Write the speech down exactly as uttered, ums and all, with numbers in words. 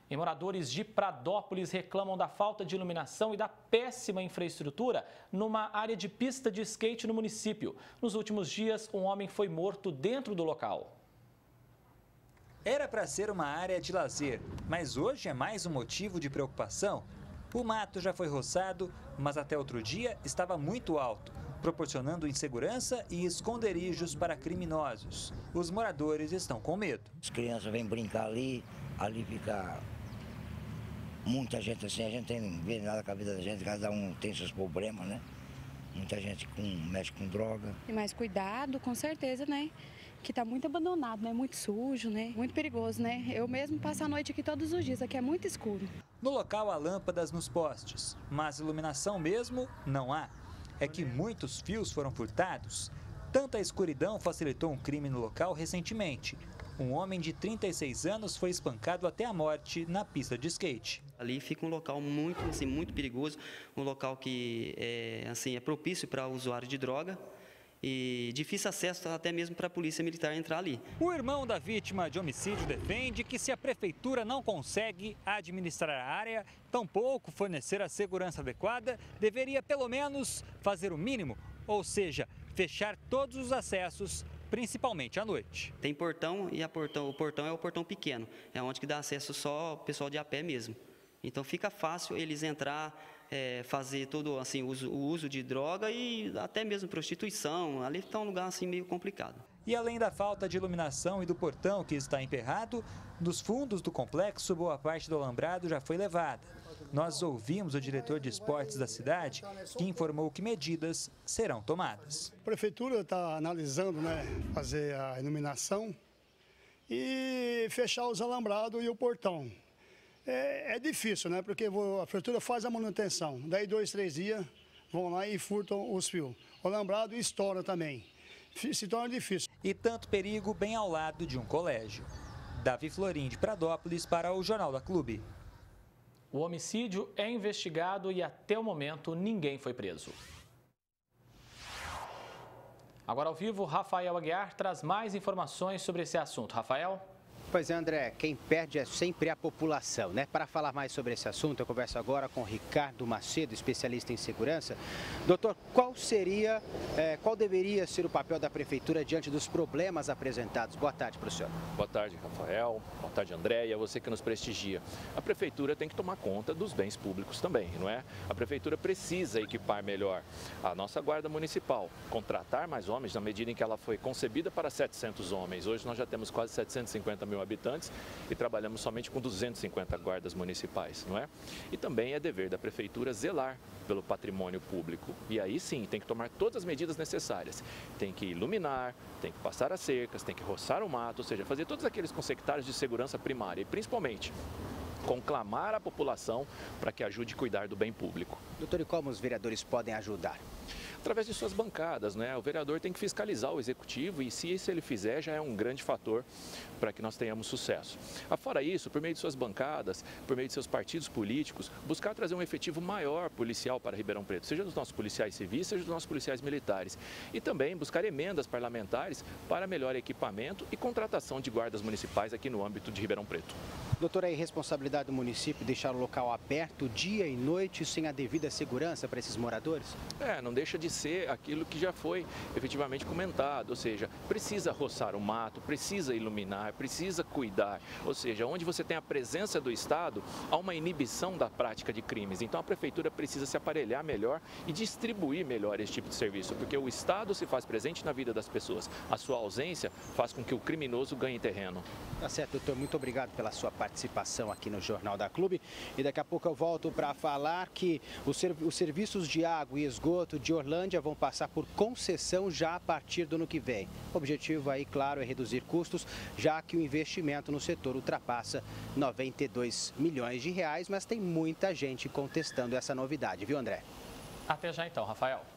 E moradores de Pradópolis reclamam da falta de iluminação e da péssima infraestrutura numa área de pista de skate no município. Nos últimos dias, um homem foi morto dentro do local. Era para ser uma área de lazer, mas hoje é mais um motivo de preocupação. O mato já foi roçado, mas até outro dia estava muito alto, proporcionando insegurança e esconderijos para criminosos. Os moradores estão com medo. As crianças vêm brincar ali, ali fica muita gente assim, a gente não vê nada com a vida da gente, cada um tem seus problemas, né? Muita gente com, mexe com droga. E mais cuidado, com certeza, né? Que está muito abandonado, né? Muito sujo, né? Muito perigoso, né? Eu mesmo passo a noite aqui todos os dias, aqui é muito escuro. No local há lâmpadas nos postes, mas iluminação mesmo não há. É que muitos fios foram furtados. Tanta escuridão facilitou um crime no local recentemente. Um homem de trinta e seis anos foi espancado até a morte na pista de skate. Ali fica um local muito, assim, muito perigoso, um local que é, assim, é propício para o usuário de droga e difícil acesso até mesmo para a polícia militar entrar ali. O irmão da vítima de homicídio defende que se a prefeitura não consegue administrar a área, tampouco fornecer a segurança adequada, deveria pelo menos fazer o mínimo, ou seja, fechar todos os acessos, principalmente à noite. Tem portão e a portão, o portão é o portão pequeno, é onde que dá acesso só o pessoal de a pé mesmo. Então fica fácil eles entrar, é, fazer todo assim, o, uso, o uso de droga e até mesmo prostituição. Ali está um lugar assim, meio complicado. E além da falta de iluminação e do portão que está emperrado, nos fundos do complexo, boa parte do alambrado já foi levada. Nós ouvimos o diretor de esportes da cidade, que informou que medidas serão tomadas. A prefeitura está analisando, né, fazer a iluminação e fechar os alambrados e o portão. É, é difícil, né, porque a prefeitura faz a manutenção, daí dois, três dias vão lá e furtam os fios. O alambrado estoura também, se torna difícil. E tanto perigo bem ao lado de um colégio. Davi Florim, de Pradópolis, para o Jornal da Clube. O homicídio é investigado e até o momento ninguém foi preso. Agora ao vivo, Rafael Aguiar traz mais informações sobre esse assunto. Rafael? Pois é, André, quem perde é sempre a população, né? Para falar mais sobre esse assunto, eu converso agora com Ricardo Macedo, especialista em segurança. Doutor, qual seria, é, qual deveria ser o papel da prefeitura diante dos problemas apresentados? Boa tarde para o senhor. Boa tarde, Rafael. Boa tarde, André, e a você que nos prestigia. A prefeitura tem que tomar conta dos bens públicos também, não é? A prefeitura precisa equipar melhor a nossa guarda municipal, contratar mais homens na medida em que ela foi concebida para setecentos homens. Hoje nós já temos quase setecentos e cinquenta mil habitantes e trabalhamos somente com duzentos e cinquenta guardas municipais, não é? E também é dever da prefeitura zelar pelo patrimônio público. E aí sim, tem que tomar todas as medidas necessárias. Tem que iluminar, tem que passar as cercas, tem que roçar o mato, ou seja, fazer todos aqueles consectários de segurança primária e principalmente conclamar a população para que ajude a cuidar do bem público. Doutor, e como os vereadores podem ajudar? Através de suas bancadas, né? O vereador tem que fiscalizar o executivo e se isso ele fizer já é um grande fator para que nós tenhamos sucesso. Afora isso, por meio de suas bancadas, por meio de seus partidos políticos, buscar trazer um efetivo maior policial para Ribeirão Preto, seja dos nossos policiais civis, seja dos nossos policiais militares. E também buscar emendas parlamentares para melhor equipamento e contratação de guardas municipais aqui no âmbito de Ribeirão Preto. Doutor, é responsabilidade do município deixar o local aberto dia e noite sem a devida segurança para esses moradores? É, não deixa de ser aquilo que já foi efetivamente comentado, ou seja, precisa roçar o mato, precisa iluminar, precisa cuidar, ou seja, onde você tem a presença do Estado, há uma inibição da prática de crimes. Então a prefeitura precisa se aparelhar melhor e distribuir melhor esse tipo de serviço, porque o Estado se faz presente na vida das pessoas. A sua ausência faz com que o criminoso ganhe terreno. Tá certo, doutor. Muito obrigado pela sua participação aqui no Jornal da Clube. E daqui a pouco eu volto para falar que os, serv os serviços de água e esgoto de Orlândia vão passar por concessão já a partir do ano que vem. O objetivo aí, claro, é reduzir custos, já que o investimento no setor ultrapassa noventa e dois milhões de reais, mas tem muita gente contestando essa novidade, viu, André? Até já então, Rafael.